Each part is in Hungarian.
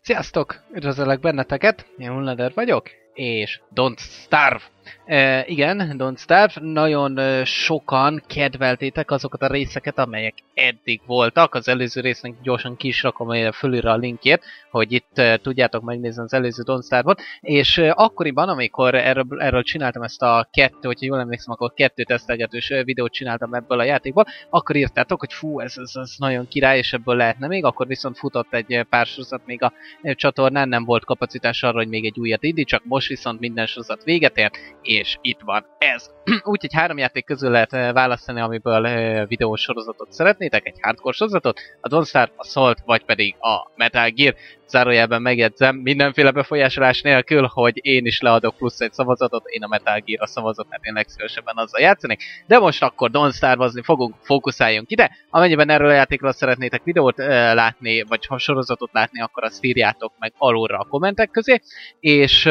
Sziasztok! Üdvözöllek benneteket, én Hullader vagyok, és Don't Starve! Igen, Don't Starve, nagyon sokan kedveltétek azokat a részeket, amelyek eddig voltak. Az előző résznek gyorsan ki is rakom fölülre a linkjét, hogy itt tudjátok megnézni az előző Don't Starve-ot. És akkoriban, amikor erről csináltam ezt a hogyha jól emlékszem, akkor 2 tesztelgetős videót csináltam ebből a játékból, akkor írtátok, hogy fú, ez nagyon király, és ebből lehetne még, akkor viszont futott egy pár sorozat még a csatornán, nem volt kapacitás arra, hogy még egy újat indítsak, most viszont minden sorozat véget ért, és itt van ez. Úgyhogy 3 játék közül lehet választani, amiből videós sorozatot szeretnétek, egy hardcore sorozatot, a Don't Starve, a Salt, vagy pedig a Metal Gear. Zárójelben megjegyzem, mindenféle befolyásolás nélkül, hogy én is leadok plusz egy szavazatot, én a Metal Gear-ra szavazok, mert én legszívesebben azzal játszanék. De most akkor Don't Starve-ozni fogunk, fókuszáljunk ide. Amennyiben erről a játékról szeretnétek videót látni, vagy ha sorozatot látni, akkor azt írjátok meg alulra a kommentek közé. És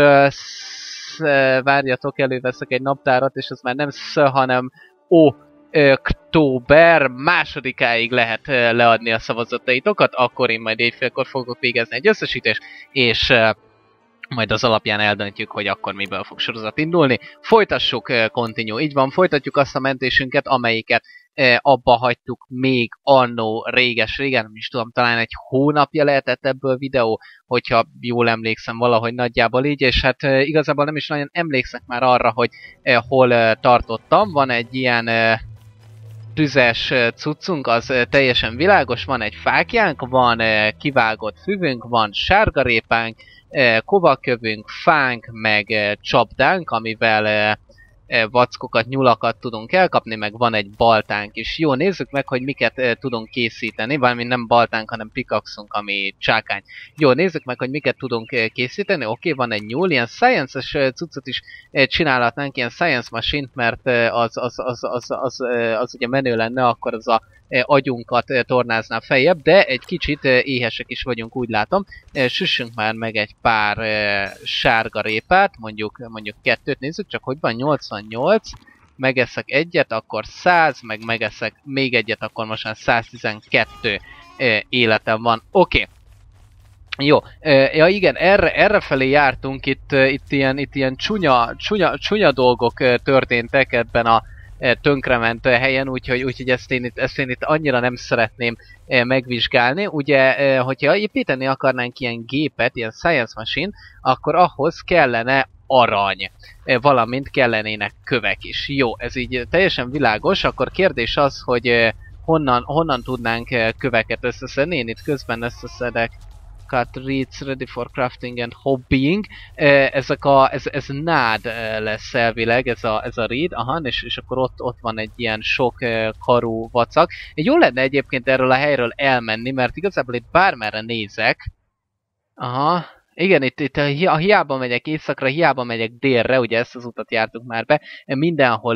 várjatok, előveszek egy naptárat, és az már nem hanem október 2-áig lehet leadni a szavazataitokat, akkor én majd éjfélkor fogok végezni egy összesítést, és majd az alapján eldöntjük, hogy akkor miből fog sorozat indulni. Folytassuk, continue, így van, folytatjuk azt a mentésünket, amelyiket abba hagytuk még annó régen, nem is tudom, talán egy hónapja lehetett ebből videó, hogyha jól emlékszem, valahogy nagyjából így, és hát igazából nem is nagyon emlékszek már arra, hogy hol tartottam. Van egy ilyen tüzes cuccunk, az teljesen világos, van egy fákjánk, van kivágott füvünk, van sárgarépánk, kovakövünk, fánk, meg csapdánk, amivel vackokat, nyulakat tudunk elkapni, meg van egy baltánk is. Jó, nézzük meg, hogy miket tudunk készíteni, valami nem baltánk, hanem pikaxunk, ami csákány. Jó, nézzük meg, hogy miket tudunk készíteni. Oké, van egy nyúl, ilyen science-es cuccot is csinálhatnánk, ilyen science machine-t, mert az ugye menő lenne, akkor az a agyunkat tornázná feljebb, de egy kicsit éhesek is vagyunk, úgy látom. Süssünk már meg egy pár sárga répát, mondjuk 2-t, nézzük csak, hogy van 88, megeszek egyet, akkor 100, meg megeszek még egyet, akkor most már 112 életem van. Oké. Jó, ja igen, errefelé jártunk, itt ilyen csúnya dolgok történtek ebben a tönkrement helyen, úgyhogy ezt én itt annyira nem szeretném megvizsgálni. Ugye, hogyha építeni akarnánk ilyen gépet, ilyen science machine, akkor ahhoz kellene arany, valamint kellenének kövek is. Jó, ez így teljesen világos, akkor kérdés az, hogy honnan tudnánk köveket összeszedni. Én itt közben összeszedek cut reeds ready for crafting and hobbying. Ez nád lesz elvileg, ez a reed, aha, és akkor ott van egy ilyen sok karú vacak. Jó lenne egyébként erről a helyről elmenni, mert igazából itt bármerre nézek. Aha, igen, itt hiába megyek északra, hiába megyek délre, ugye ezt az utat jártuk már be, mindenhol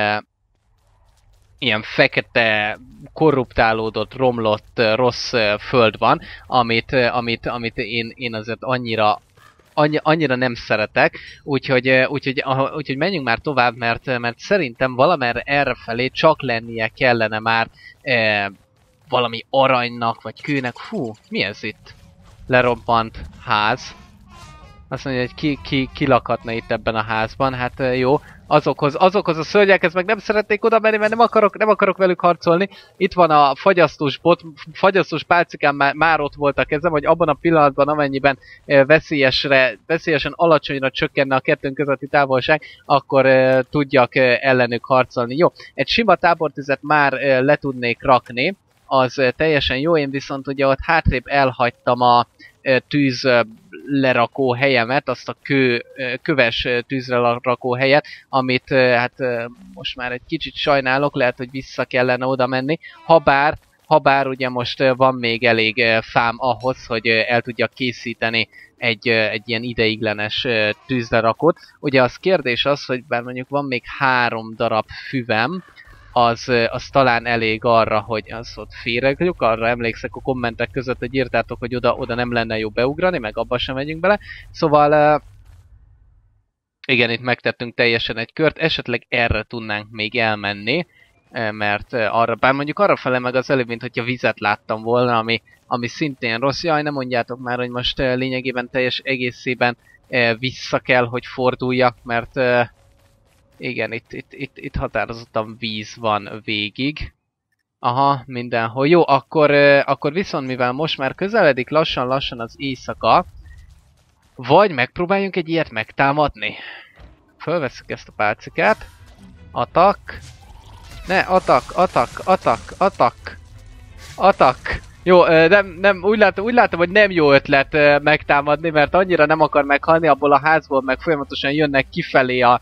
ilyen fekete, korruptálódott, romlott, rossz föld van, amit én azért annyira nem szeretek, úgyhogy menjünk már tovább, mert szerintem valamerre errefelé csak lennie kellene már valami aranynak, vagy kőnek. Fú, mi ez itt? Lerobbant ház. Azt mondja, hogy ki lakhatna itt ebben a házban, hát jó. Azokhoz a szörnyekhez meg nem szeretnék oda menni, mert nem akarok velük harcolni. Itt van a fagyasztós pálcikán már ott volt a kezem, hogy abban a pillanatban, amennyiben veszélyesen alacsonyra csökkenne a kettőnk közötti távolság, akkor tudjak ellenük harcolni. Jó, egy sima tábortüzet már le tudnék rakni, az teljesen jó, én viszont ugye ott hátrébb elhagytam a tűz lerakó helyemet, azt a köves tűzre lerakó helyet, amit hát most már egy kicsit sajnálok, lehet, hogy vissza kellene oda menni, habár ugye most van még elég fám ahhoz, hogy el tudjak készíteni egy ilyen ideiglenes tűzlerakót. Ugye az kérdés az, hogy bár mondjuk van még 3 darab füvem, az talán elég arra, hogy az ott féregjuk, arra emlékszek a kommentek között, hogy írtátok, hogy oda nem lenne jó beugrani, meg abba sem megyünk bele. Szóval igen, itt megtettünk teljesen egy kört, esetleg erre tudnánk még elmenni, mert arra, bár mondjuk arra fele meg az előbb, mint hogyha vizet láttam volna, ami ami szintén rossz. Jaj, nem mondjátok már, hogy most lényegében teljes egészében vissza kell, hogy forduljak, mert igen, itt határozottan víz van végig. Aha, mindenhol. Jó, akkor viszont mivel most már közeledik lassan-lassan az éjszaka, vagy megpróbáljunk egy ilyet megtámadni. Fölveszük ezt a pálcikát. Atak. Ne, atak. Jó, nem, úgy látom, hogy nem jó ötlet megtámadni, mert annyira nem akar meghalni abból a házból, meg folyamatosan jönnek kifelé a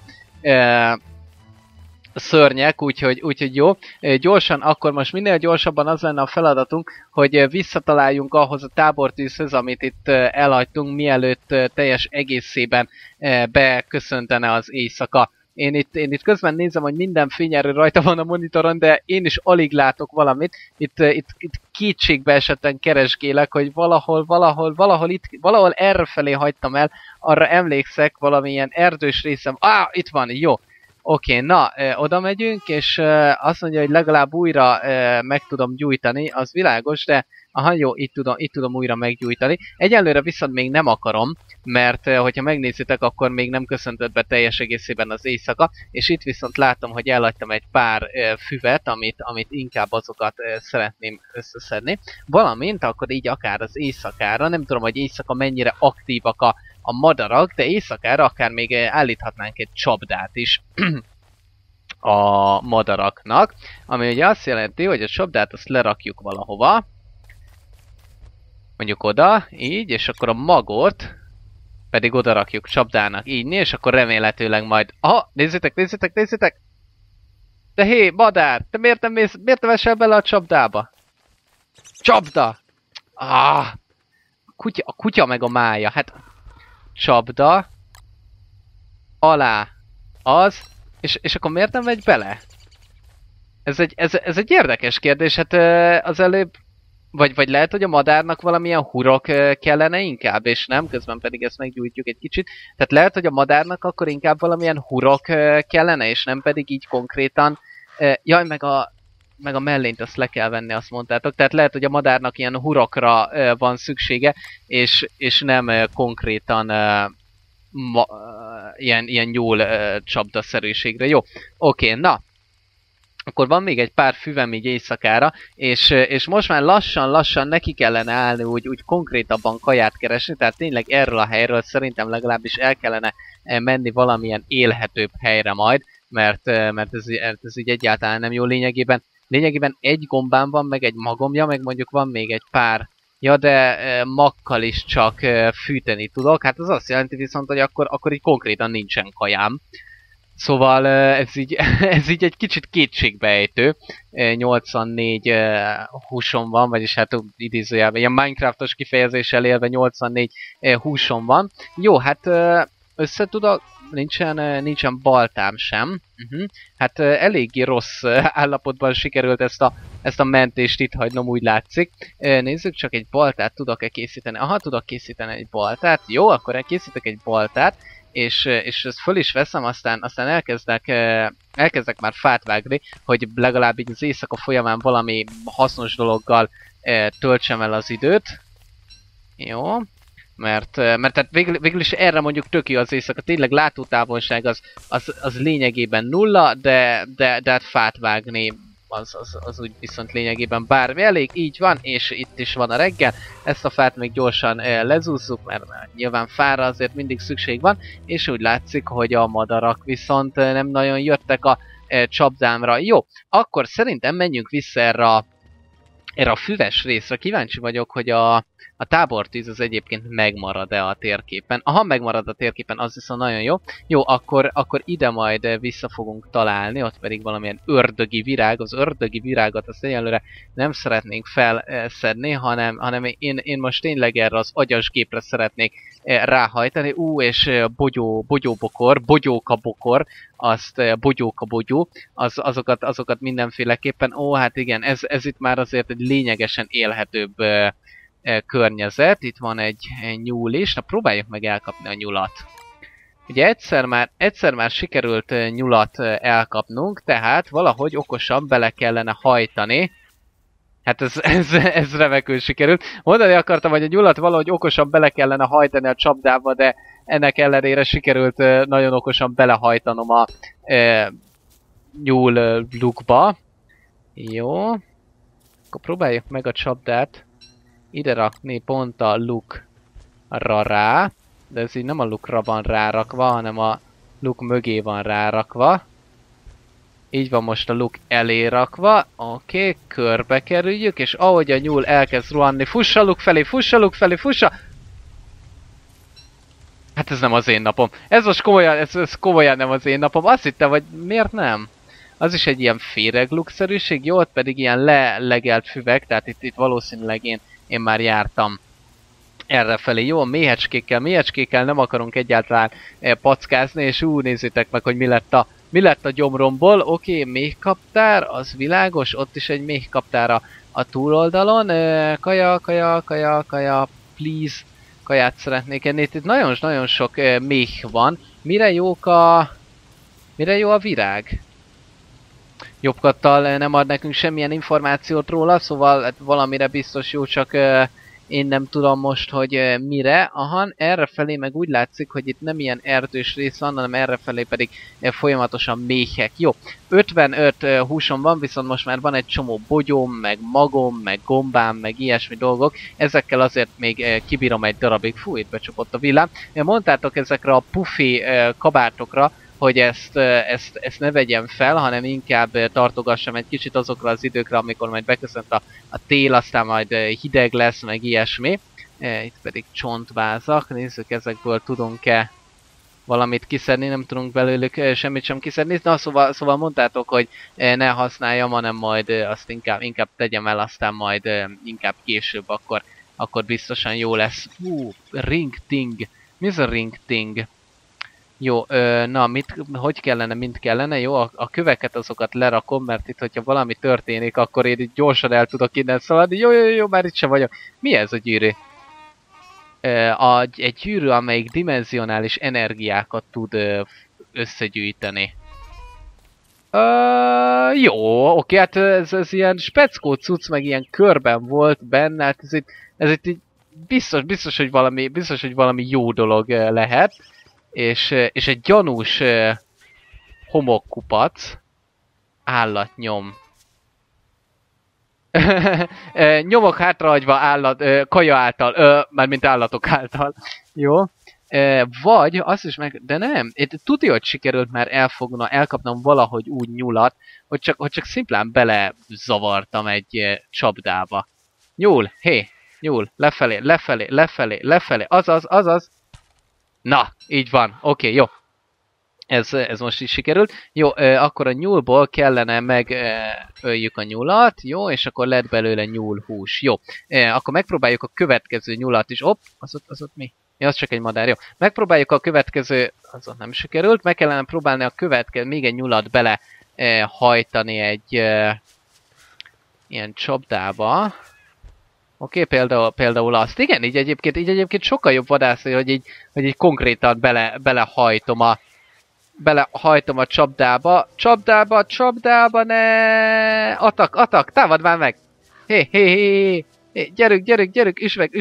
szörnyek, úgyhogy jó. Gyorsan, akkor most minél gyorsabban az lenne a feladatunk, hogy visszataláljunk ahhoz a tábortűzhöz, amit itt elhagytunk, mielőtt teljes egészében beköszöntene az éjszaka. Én itt közben nézem, hogy minden fényerő rajta van a monitoron, de én is alig látok valamit. Itt kétségbe esetten keresgélek, hogy valahol errefelé hagytam el, arra emlékszek, valamilyen erdős részem. Itt van, jó. Oké, na, oda megyünk, és azt mondja, hogy legalább újra meg tudom gyújtani, az világos, de aha, jó, itt tudom újra meggyújtani. Egyelőre viszont még nem akarom, mert hogyha megnézitek, akkor még nem köszöntött be teljes egészében az éjszaka, és itt viszont látom, hogy elhagytam egy pár füvet, amit inkább azokat szeretném összeszedni. Valamint akkor így akár az éjszakára, nem tudom, hogy éjszaka mennyire aktívak a madarak, de éjszakára akár még állíthatnánk egy csapdát is a madaraknak, ami ugye azt jelenti, hogy a csapdát azt lerakjuk valahova, mondjuk oda, így, és akkor a magot pedig oda rakjuk csapdának, így, és akkor remélhetőleg majd... Aha, nézzétek! De hé, madár, te miért nem esel bele a csapdába? Csapda! A kutya meg a mája, hát... Csapda, alá, az, és akkor miért nem megy bele? Ez egy érdekes kérdés, hát az előbb, vagy lehet, hogy a madárnak valamilyen hurok kellene inkább, és nem, közben pedig ezt meggyújtjuk egy kicsit. Tehát lehet, hogy a madárnak akkor inkább valamilyen hurok kellene, és nem pedig így konkrétan, jaj, meg a mellényt azt le kell venni, azt mondtátok. Tehát lehet, hogy a madárnak ilyen hurokra van szüksége, és nem konkrétan ilyen nyúl csapdaszerűségre. Jó, oké, na. Akkor van még egy pár füvem így éjszakára, és most már lassan neki kellene állni úgy konkrétabban kaját keresni, tehát tényleg erről a helyről szerintem legalábbis el kellene menni valamilyen élhetőbb helyre majd, mert ez így egyáltalán nem jó lényegében egy gombám van, meg egy magomja, meg mondjuk van még egy pár, ja, de makkal is csak fűteni tudok, hát az azt jelenti viszont, hogy akkor így konkrétan nincsen kajám. Szóval ez így egy kicsit kétségbeejtő. 84 húsom van, vagyis hát idézőjelben, ilyen Minecraftos kifejezéssel élve 84 húsom van. Jó, hát összetudok, nincsen baltám sem. Hát eléggé rossz állapotban sikerült ezt a mentést itt hagynom, úgy látszik. Nézzük csak, egy baltát tudok-e készíteni. Aha, tudok készíteni egy baltát. Jó, akkor elkészítek egy baltát. És ezt föl is veszem, aztán elkezdek már fát vágni, hogy legalább így az éjszaka folyamán valami hasznos dologgal töltsem el az időt. Jó. Mert tehát végül is erre mondjuk tök jó az éjszaka, tényleg látótávolság az lényegében nulla, de hát fát vágni az úgy viszont lényegében bármi elég, így van, és itt is van a reggel. Ezt a fát még gyorsan lezúzzuk, mert nyilván fára azért mindig szükség van, és úgy látszik, hogy a madarak viszont nem nagyon jöttek a csapdámra. Jó, akkor szerintem menjünk vissza erre a füves részre. Kíváncsi vagyok, hogy a tábortűz az egyébként megmarad-e a térképen. Aha, megmarad a térképen, az viszont nagyon jó. Jó, akkor ide majd vissza fogunk találni, ott pedig valamilyen ördögi virág. Az ördögi virágot azt egyelőre nem szeretnénk felszedni, hanem én most tényleg erre az agyas gépre szeretnék ráhajtani. És bogyókabokor, azt bogyókabogyó, azokat mindenféleképpen. Hát igen, ez itt már azért egy lényegesen élhetőbb környezet. Itt van egy nyúl is. Na, próbáljuk meg elkapni a nyulat. Ugye egyszer már sikerült nyulat elkapnunk, tehát valahogy okosan bele kellene hajtani Hát ez remekül sikerült. Mondani akartam, hogy a nyulat valahogy okosan bele kellene hajtani a csapdába, de ennek ellenére sikerült nagyon okosan belehajtanom a nyúl lukba. Jó. Akkor próbáljuk meg a csapdát ide rakni pont a lukra rá. De ez így nem a lukra van rárakva, hanem a luk mögé van rárakva. Így van most a luk elé rakva. Oké, körbe kerüljük, és ahogy a nyúl elkezd rohanni, fussa luk felé, fussa luk felé, fussa! Hát ez nem az én napom. Ez most komolyan, ez komolyan nem az én napom. Azt hittem, hogy miért nem? Az is egy ilyen féregluk-szerűség, jó, ott pedig ilyen lelegelt füvek, tehát itt valószínűleg én már jártam errefelé. Jó, méhecskékkel nem akarunk egyáltalán packázni, és nézzétek meg, hogy mi lett a gyomromból. Oké, méhkaptár, az világos, ott is egy méhkaptár a túloldalon. Kaja, please, kaját szeretnék enni. Itt nagyon sok méh van. Mire jó a virág? Jobbkattal nem ad nekünk semmilyen információt róla, szóval hát valamire biztos jó, csak én nem tudom most, hogy mire. Aha, errefelé meg úgy látszik, hogy itt nem ilyen erdős rész van, hanem errefelé pedig folyamatosan méhek. Jó, 55 húsom van, viszont most már van egy csomó bogyóm, meg magom, meg gombám, meg ilyesmi dolgok. Ezekkel azért még kibírom egy darabig. Fú, itt becsapott a villám. Mondtátok ezekre a pufi kabátokra, hogy ezt ne vegyem fel, hanem inkább tartogassam egy kicsit azokra az időkre, amikor majd beköszönt a tél, aztán majd hideg lesz, meg ilyesmi. Itt pedig csontvázak, nézzük, ezekből tudunk-e valamit kiszedni, nem tudunk belőlük semmit sem kiszedni. Na, szóval mondtátok, hogy ne használjam, hanem majd azt inkább tegyem el, aztán majd inkább később, akkor biztosan jó lesz. Ring ting. Mi ez a ring ting? Jó, na, hogy kellene, mint kellene? Jó, a köveket azokat lerakom, mert itt, hogyha valami történik, akkor én itt gyorsan el tudok innen szaladni. Jó, már itt sem vagyok. Mi ez a gyűrű? Egy gyűrű, amelyik dimenzionális energiákat tud összegyűjteni. Jó, oké, hát ez ilyen speckó cucc, meg ilyen körben volt benne, hát ez itt így biztos, hogy valami jó dolog lehet. És egy gyanús homokkupac, állatnyom. Nyomok hátrahagyva kaja által, mármint állatok által. Jó. Vagy azt is meg, de nem, tudja, hogy sikerült már elkapnom valahogy úgy nyulat, hogy csak szimplán bele zavartam egy csapdába. Nyúl, nyúl, lefelé, azaz. Na, így van, oké, jó. Ez most is sikerült. Jó, akkor a nyúlból kellene megöljük a nyulat, jó, és akkor lett belőle nyúlhús. Jó, akkor megpróbáljuk a következő nyulat is. Az ott mi? Ja, az csak egy madár, jó. Megpróbáljuk a következő, az ott nem sikerült. Meg kellene próbálni a következő, még egy nyulat bele hajtani egy ilyen csapdába. Oké, például azt. Igen, így egyébként sokkal jobb vadászni, hogy így konkrétan belehajtom a csapdába. Csapdába, ne! Atak, támad már meg! Hé, gyerünk,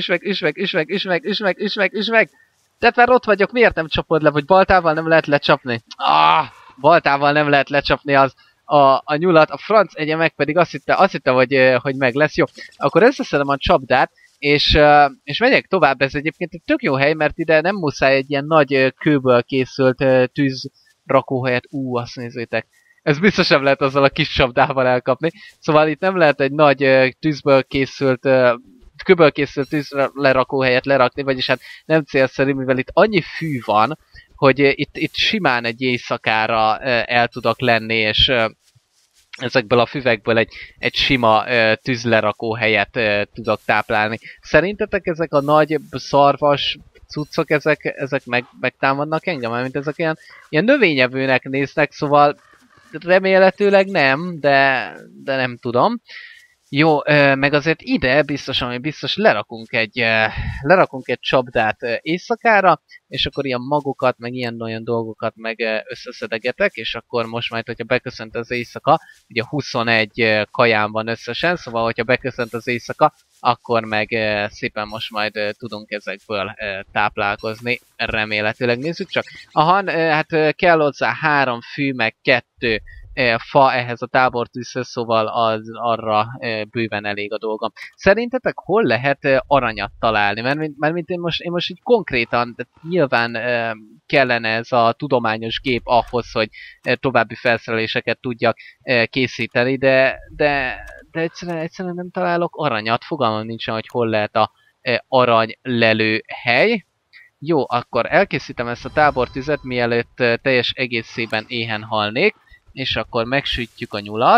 üsmeg! Tehát már ott vagyok, miért nem csapod le, vagy baltával nem lehet lecsapni? Baltával nem lehet lecsapni a nyulat, a franc egye meg pedig azt hitte, hogy meg lesz. Jó, akkor összeszedem a csapdát, és megyek tovább. Ez egyébként egy tök jó hely, mert ide nem muszáj egy ilyen nagy kőből készült tűzrakóhelyet. Azt nézzétek. Ez biztos nem lehet azzal a kis csapdával elkapni. Szóval itt nem lehet egy nagy kőből készült tűzlerakóhelyet lerakni, vagyis hát nem célszerű, mivel itt annyi fű van, hogy itt simán egy éjszakára el tudok lenni, és ezekből a füvekből egy sima tűzlerakó helyet tudok táplálni. Szerintetek ezek a nagy szarvas cuccok, ezek megtámadnak engem? Mint ezek ilyen növényevőnek néznek, szóval remélhetőleg nem, de nem tudom. Jó, meg azért ide biztos lerakunk egy csapdát éjszakára, és akkor ilyen magokat, meg ilyen-olyan dolgokat meg összeszedegetek, és akkor most majd, hogyha beköszönt az éjszaka, ugye 21 kaján van összesen, szóval, hogyha beköszönt az éjszaka, akkor meg szépen most majd tudunk ezekből táplálkozni, remélhetőleg. Nézzük csak. Aha, hát kell hozzá 3 fű, meg 2 fa ehhez a tábortűzhöz, szóval arra bőven elég a dolgom. Szerintetek hol lehet aranyat találni? Mert én most így konkrétan, de nyilván kellene ez a tudományos gép ahhoz, hogy további felszereléseket tudjak készíteni, de egyszerűen nem találok aranyat. Fogalmam nincsen, hogy hol lehet a aranylelő hely. Jó, akkor elkészítem ezt a tábortüzet, mielőtt teljes egészében éhen halnék. És akkor megsütjük a nyulat.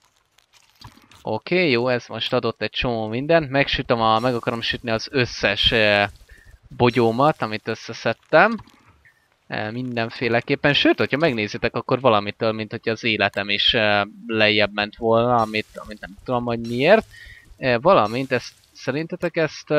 Oké, jó, ez most adott egy csomó mindent. Meg akarom sütni az összes bogyómat, amit összeszedtem. Mindenféleképpen. Sőt, hogyha megnézitek, akkor valamitől, mint hogy az életem is lejjebb ment volna, amit nem tudom, hogy miért. Valamint, szerintetek ezt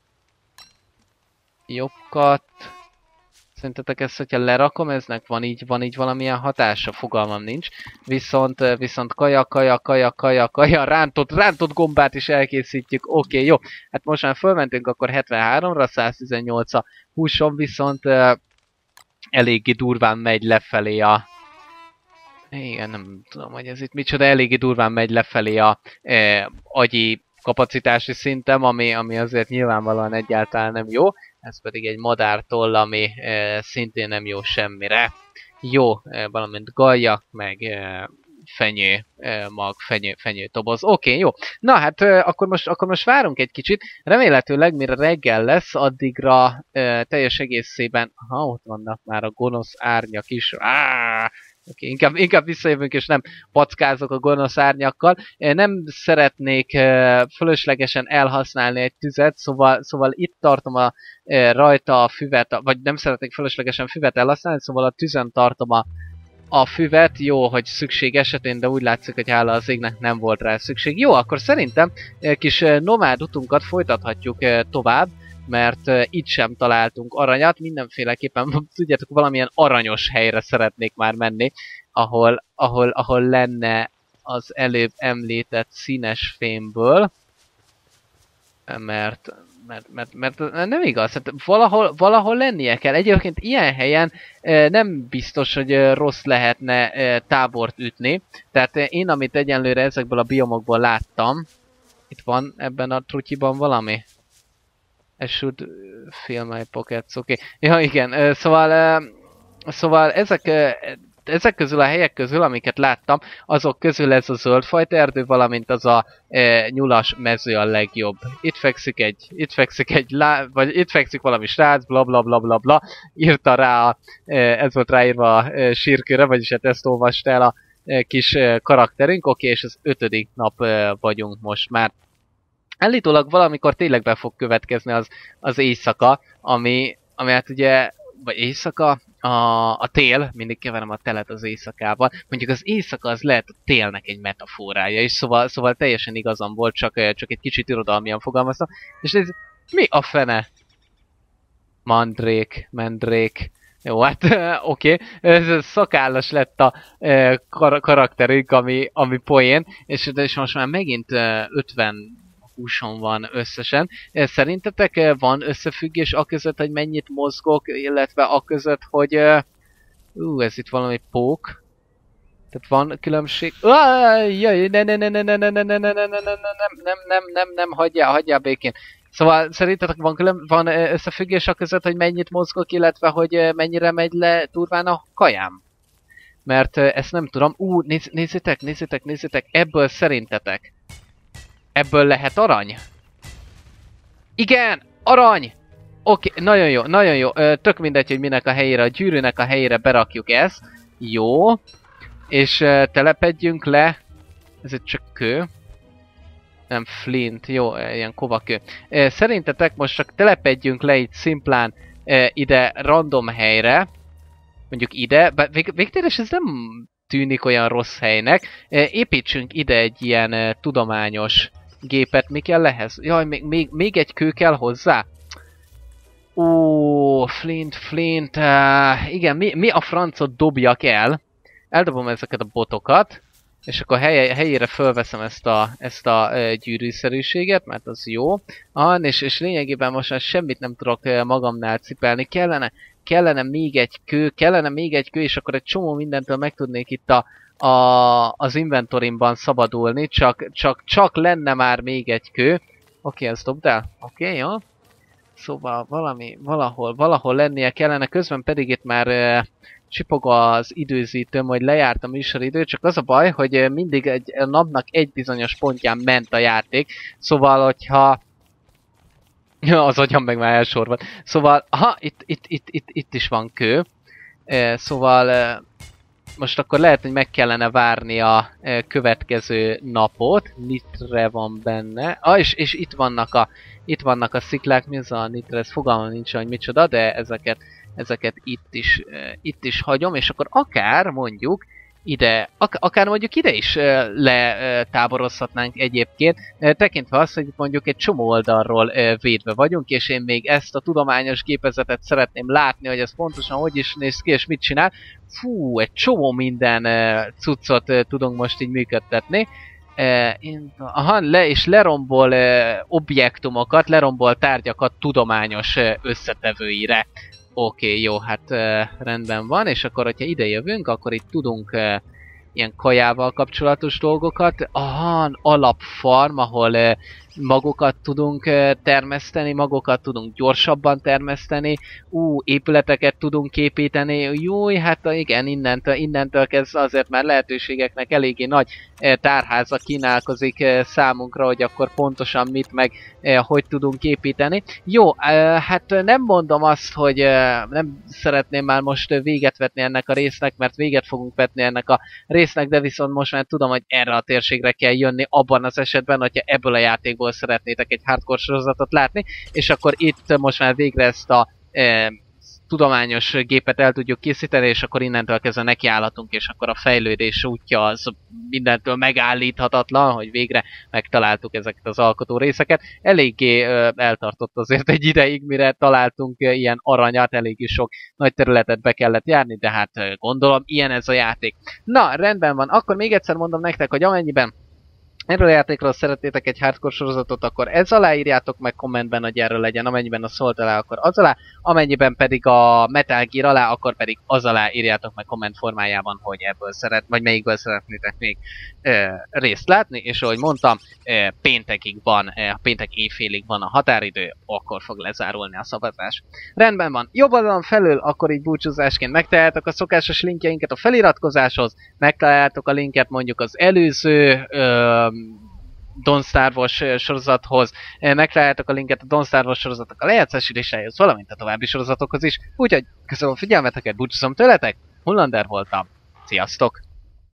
jobbat... Szerintetek ezt, hogyha lerakom, eznek van így valamilyen hatása, fogalmam nincs. Viszont kaja, rántott gombát is elkészítjük. Oké, jó. Hát most már fölmentünk akkor 73-ra, 118 a húsom, viszont eléggé durván megy lefelé a... Igen, nem tudom, hogy ez itt micsoda, eléggé durván megy lefelé a agyi kapacitási szintem, ami azért nyilvánvalóan egyáltalán nem jó. Ez pedig egy madártoll, ami szintén nem jó semmire. Jó, valamint gajak, meg fenyő mag, fenyő toboz. Oké, jó. Na hát akkor most várunk egy kicsit. Remélhetőleg mire reggel lesz, addigra teljes egészében... ott vannak már a gonosz árnyak is. Oké, inkább visszajövünk, és nem packázok a gonosz árnyakkal. Nem szeretnék fölöslegesen elhasználni egy tüzet, szóval itt tartom rajta a füvet, vagy nem szeretnék fölöslegesen füvet elhasználni, szóval a tüzen tartom a füvet. Jó, hogy szükség esetén, de úgy látszik, hogy hála az égnek nem volt rá szükség. Jó, akkor szerintem kis nomád utunkat folytathatjuk tovább, mert itt sem találtunk aranyat, mindenféleképpen tudjátok, valamilyen aranyos helyre szeretnék már menni, ahol lenne az előbb említett színes fémből, mert nem igaz, hát valahol lennie kell. Egyébként ilyen helyen nem biztos, hogy rossz lehetne tábort ütni, tehát én, amit egyenlőre ezekből a biomokból láttam, itt van ebben a trutyiban valami? I should fill my pockets, oké. Ja, igen, szóval ezek közül a helyek közül, amiket láttam, azok közül ez a zöldfajta erdő, valamint az a nyulas mező a legjobb. Itt fekszik valami srác, bla bla bla bla bla, írta rá, ez volt ráírva a sírkőre, vagyis hát ezt olvasta el a kis karakterünk, oké, és az 5. nap vagyunk most már. Állítólag valamikor tényleg be fog következni az éjszaka, ami hát ugye, vagy éjszaka, a tél, mindig keverem a telet az éjszakával, mondjuk az éjszaka az lehet a télnek egy metaforája, és szóval teljesen igazam volt, csak egy kicsit irodalmian fogalmaztam, és ez mi a fene? Mandrék. Jó, hát oké. Ez szakállas lett a karakterünk, ami poén, és most már megint 50 húson van összesen. Szerintetek van összefüggés aközött, hogy mennyit mozgok, illetve aközött, hogy... ez itt valami pók. Tehát van különbség... Jaj, nem, hagyjál békén. Szóval szerintetek van összefüggés aközött, hogy mennyit mozgok, illetve hogy mennyire megy le durván a kajám? Mert ezt nem tudom. Nézzétek, ebből szerintetek. Ebből lehet arany? Igen! Arany! Oké, nagyon jó. Tök mindegy, hogy minek a helyére, a gyűrűnek a helyére berakjuk ezt. Jó. És telepedjünk le. Ez itt csak kő. Nem flint, jó, ilyen kovakő. Szerintetek most csak telepedjünk le itt szimplán ide random helyre. Mondjuk ide. Végtére ez nem tűnik olyan rossz helynek. Építsünk ide egy ilyen tudományos gépet, mi kell ehhez? Jaj, még egy kő kell hozzá? Ó, Flint, igen, mi a francot dobjak el? Eldobom ezeket a botokat, és akkor helyére fölveszem ezt a gyűrűszerűséget, mert az jó. És lényegében most már semmit nem tudok magamnál cipelni. Kellene még egy kő, és akkor egy csomó mindentől meg tudnék itt az inventorimban szabadulni, csak lenne már még egy kő. Oké, ezt dobd el. Oké, jó. Szóval valahol lennie kellene, közben pedig itt már csipog az időzítőm, hogy lejárt a műsoridő, csak az a baj, hogy mindig egy napnak egy bizonyos pontján ment a játék, szóval hogyha... Ja, az agyam meg már elsorban. Szóval, itt is van kő. Szóval most akkor lehet, hogy meg kellene várni a következő napot. Nitre van benne. És itt vannak a sziklák. Mi az a nitre? Ez fogalmam nincs, hogy micsoda, de ezeket itt is hagyom, és akkor akár mondjuk ide is letáborozhatnánk egyébként, tekintve azt, hogy mondjuk egy csomó oldalról védve vagyunk, és én még ezt a tudományos gépezetet szeretném látni, hogy ez pontosan hogy is néz ki, és mit csinál. Fú, egy csomó minden cuccot tudunk most így működtetni. És lerombol objektumokat, lerombol tárgyakat tudományos összetevőire. Oké, jó, hát rendben van, és akkor, hogyha ide jövünk, akkor itt tudunk ilyen kajával kapcsolatos dolgokat. Alapfarm, ahol magokat tudunk termeszteni, magokat tudunk gyorsabban termeszteni, épületeket tudunk építeni, jó, hát igen, innentől kezdve azért már lehetőségeknek eléggé nagy tárháza kínálkozik számunkra, hogy akkor pontosan mit meg hogy tudunk építeni. Jó, hát nem mondom azt, hogy nem szeretném már most véget vetni ennek a résznek, mert véget fogunk vetni ennek a résznek, de viszont most már tudom, hogy erre a térségre kell jönni abban az esetben, hogyha ebből a játékból szeretnétek egy hardcore sorozatot látni, és akkor itt most már végre ezt a tudományos gépet el tudjuk készíteni, és akkor innentől kezdve nekiállatunk, és akkor a fejlődés útja az mindentől megállíthatatlan, hogy végre megtaláltuk ezeket az alkotó részeket. Eléggé eltartott azért egy ideig, mire találtunk ilyen aranyat, eléggé sok nagy területet be kellett járni, de hát gondolom ilyen ez a játék. Na, rendben van, akkor még egyszer mondom nektek, hogy amennyiben erről a játékról szeretnétek egy hardcore sorozatot, akkor ez alá írjátok meg kommentben, hogy erről legyen, amennyiben a Salt alá, akkor az alá, amennyiben pedig a Metal Gear alá, akkor pedig az alá írjátok meg komment formájában, hogy ebből vagy melyikből szeretnétek még részt látni, és ahogy mondtam, péntek éjfélig van a határidő, akkor fog lezárulni a szavazás. Rendben van, jobb oldalon felül, akkor így búcsúzásként megtaláljátok a szokásos linkjeinket a feliratkozáshoz, megtaláljátok a linket mondjuk az előző Don't Star Wars sorozathoz, megtaláljátok a linket a Don't Star Wars sorozatok a lejátszásírásához, valamint a további sorozatokhoz is. Úgyhogy köszönöm a figyelmeteket, búcsúzom tőletek, Hullander voltam, sziasztok!